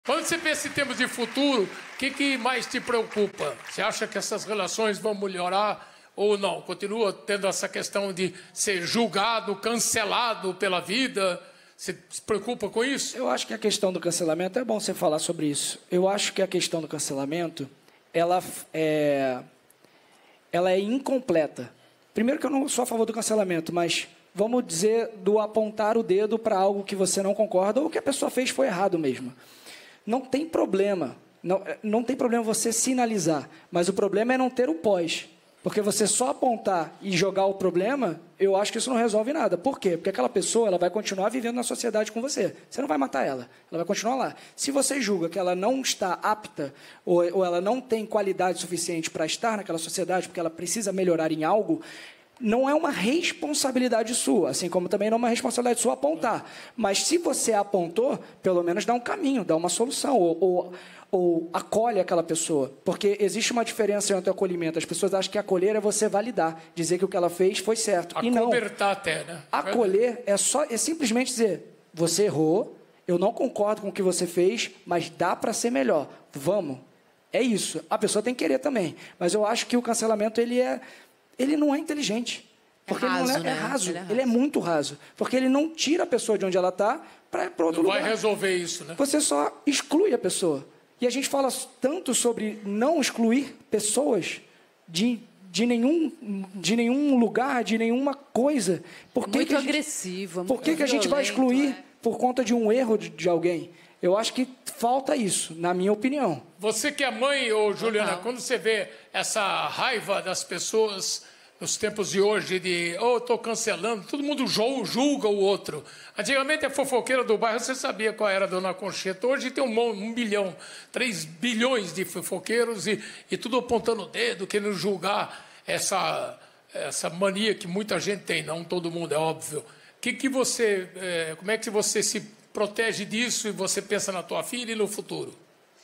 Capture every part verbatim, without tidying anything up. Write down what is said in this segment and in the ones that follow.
Quando você pensa em termos de futuro, o que, que mais te preocupa? Você acha que essas relações vão melhorar ou não? Continua tendo essa questão de ser julgado, cancelado pela vida? Você se preocupa com isso? Eu acho que a questão do cancelamento, é bom você falar sobre isso. Eu acho que a questão do cancelamento, ela é, ela é incompleta. Primeiro que eu não sou a favor do cancelamento, mas vamos dizer do apontar o dedo para algo que você não concorda ou que a pessoa fez foi errado mesmo. Não tem problema, não, não tem problema você sinalizar, mas o problema é não ter o pós. Porque você só apontar e jogar o problema, eu acho que isso não resolve nada. Por quê? Porque aquela pessoa ela vai continuar vivendo na sociedade com você. Você não vai matar ela, ela vai continuar lá. Se você julga que ela não está apta ou, ou ela não tem qualidade suficiente para estar naquela sociedade, porque ela precisa melhorar em algo, não é uma responsabilidade sua, assim como também não é uma responsabilidade sua apontar. Mas se você apontou, pelo menos dá um caminho, dá uma solução, ou, ou, ou acolhe aquela pessoa. Porque existe uma diferença entre o acolhimento. As pessoas acham que acolher é você validar, dizer que o que ela fez foi certo. E não. Acobertar até, né? Acolher é, só, é simplesmente dizer, você errou, eu não concordo com o que você fez, mas dá para ser melhor. Vamos. É isso. A pessoa tem que querer também. Mas eu acho que o cancelamento, ele é... ele não é inteligente. Porque é raso, ele, não é, né? é, raso. Ele é raso. Ele é muito raso. Porque ele não tira a pessoa de onde ela está para outro não lugar. Não vai resolver isso, né? Você só exclui a pessoa. E a gente fala tanto sobre não excluir pessoas de, de, nenhum, de nenhum lugar, de nenhuma coisa. Por que muito que a gente, agressivo. Por que, que a gente vai excluir é? por conta de um erro de, de alguém? Eu acho que falta isso, na minha opinião. Você que é mãe, ô Juliana, quando você vê essa raiva das pessoas nos tempos de hoje, de, oh, estou cancelando, todo mundo julga o outro. Antigamente, a fofoqueira do bairro, você sabia qual era a Dona Concheta. Hoje tem um, um bilhão, três bilhões de fofoqueiros e, e tudo apontando o dedo, querendo julgar essa, essa mania que muita gente tem, não todo mundo, é óbvio. Que que você, é, como é que você se protege disso e você pensa na tua filha e no futuro?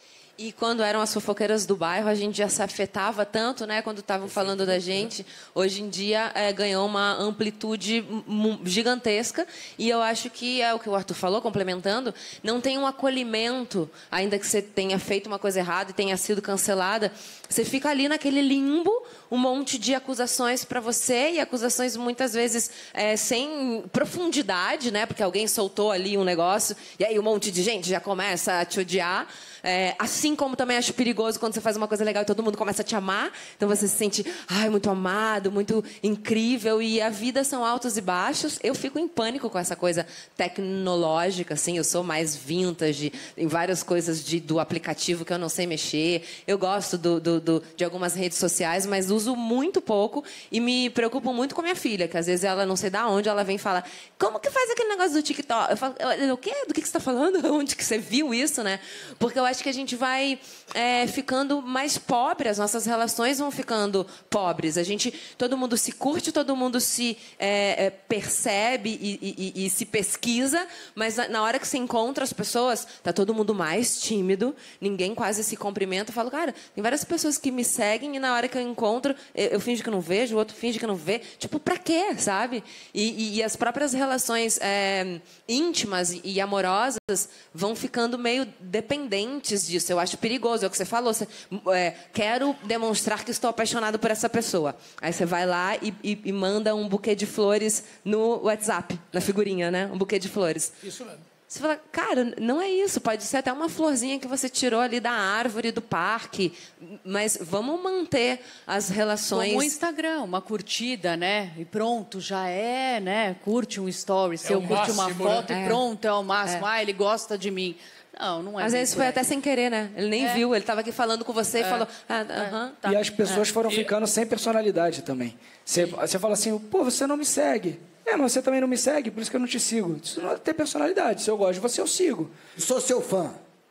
E quando eram as fofoqueiras do bairro, a gente já se afetava tanto, né? Quando estavam falando da gente. Hoje em dia, é, ganhou uma amplitude gigantesca. E eu acho que é o que o Arthur falou, complementando, não tem um acolhimento, ainda que você tenha feito uma coisa errada e tenha sido cancelada. Você fica ali naquele limbo, um monte de acusações para você, e acusações muitas vezes é, sem profundidade, né? Porque alguém soltou ali um negócio, e aí um monte de gente já começa a te odiar. É, assim como também acho perigoso quando você faz uma coisa legal e todo mundo começa a te amar. Então você se sente ai, muito amado, muito incrível. E a vida são altos e baixos. Eu fico em pânico com essa coisa tecnológica. Assim, eu sou mais vintage em várias coisas de, do aplicativo que eu não sei mexer. Eu gosto do, do, do, de algumas redes sociais, mas uso muito pouco. E me preocupo muito com a minha filha, que às vezes ela não sei de onde, ela vem e fala, como que faz aquele negócio do TikTok? Eu falo, o quê? Do que você está falando? Onde que você viu isso, né? Porque eu acho que a gente vai é, ficando mais pobre, as nossas relações vão ficando pobres. A gente, todo mundo se curte, todo mundo se é, é, percebe e, e, e se pesquisa, mas na hora que você encontra as pessoas, tá todo mundo mais tímido, ninguém quase se cumprimenta. Eu falo, cara, tem várias pessoas que me seguem e na hora que eu encontro, eu, eu finjo que não vejo, o outro finge que não vê. Tipo, pra quê, sabe? E, e, e as próprias relações é, íntimas e, e amorosas vão ficando meio dependentes disso. Eu acho perigoso, é o que você falou. Você, é, quero demonstrar que estou apaixonado por essa pessoa. Aí você vai lá e, e, e manda um buquê de flores no WhatsApp, na figurinha, né? Um buquê de flores. Isso mesmo. Você fala, cara, não é isso. Pode ser até uma florzinha que você tirou ali da árvore do parque. Mas vamos manter as relações... Como o Instagram, uma curtida, né? E pronto, já é, né? Curte um story, se eu curte uma foto e pronto, é o máximo. Ah, ele gosta de mim. Não, não é. Às vezes foi até sem querer, né? Ele nem é. viu, ele estava aqui falando com você e é. falou... Ah, é. uh-huh, tá. E as pessoas foram ficando sem personalidade também. Você, você fala assim, pô, você não me segue. É, mas você também não me segue, por isso que eu não te sigo. Isso não é ter personalidade. Se eu gosto de você, eu sigo. Sou seu fã.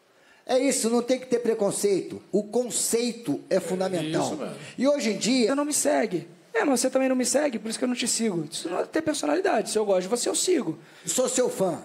É isso, não tem que ter preconceito. O conceito é fundamental. Isso, mano. E hoje em dia... Você não me segue. É, mas você também não me segue, por isso que eu não te sigo. Isso não é ter personalidade. Se eu gosto de você, eu sigo. Sou seu fã.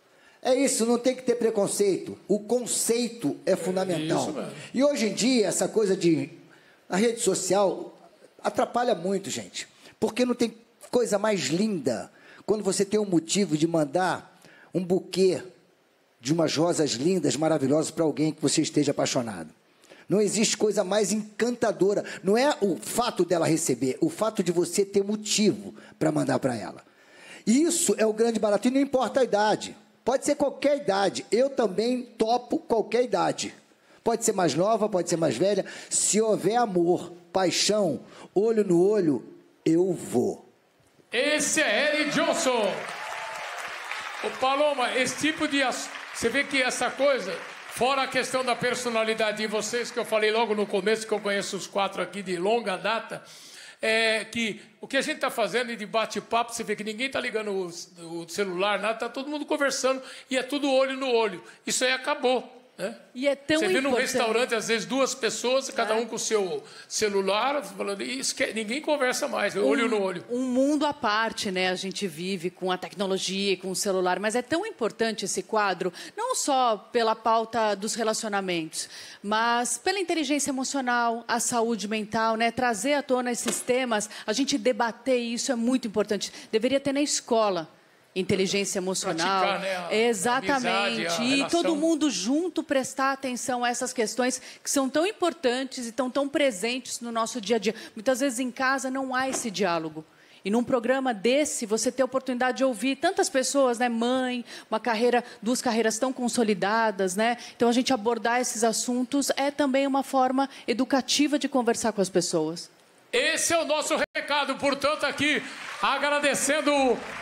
É isso, não tem que ter preconceito. O conceito é fundamental. Isso, mano. E hoje em dia, essa coisa de... A rede social atrapalha muito, gente. Porque não tem coisa mais linda quando você tem um motivo de mandar um buquê de umas rosas lindas, maravilhosas para alguém que você esteja apaixonado. Não existe coisa mais encantadora. Não é o fato dela receber, o fato de você ter motivo para mandar para ela. Isso é o grande barato, e não importa a idade. Pode ser qualquer idade. Eu também topo qualquer idade. Pode ser mais nova, pode ser mais velha. Se houver amor, paixão, olho no olho, eu vou. Esse é Eric Johnson. Ô, Paloma, esse tipo de... Você vê que essa coisa... Fora a questão da personalidade de vocês, que eu falei logo no começo, que eu conheço os quatro aqui de longa data, é que o que a gente está fazendo de bate-papo, você vê que ninguém está ligando o, o celular, nada, está todo mundo conversando e é tudo olho no olho. Isso aí acabou. Né? E é tão Você vê num importante. restaurante, às vezes, duas pessoas, cada É. um com o seu celular, falando, e esque... ninguém conversa mais, olho um, no olho. Um mundo à parte, né? A gente vive com a tecnologia, com o celular, mas é tão importante esse quadro, não só pela pauta dos relacionamentos, mas pela inteligência emocional, a saúde mental, né? Trazer à tona esses temas, a gente debater isso é muito importante. Deveria ter na escola. Inteligência emocional. Praticar, né, a, exatamente. A amizade, a e relação. todo mundo junto prestar atenção a essas questões que são tão importantes e tão, tão presentes no nosso dia a dia. Muitas vezes em casa não há esse diálogo. E num programa desse, você ter a oportunidade de ouvir tantas pessoas, né? Mãe, uma carreira, duas carreiras tão consolidadas, né? Então, a gente abordar esses assuntos é também uma forma educativa de conversar com as pessoas. Esse é o nosso recado, portanto, aqui, agradecendo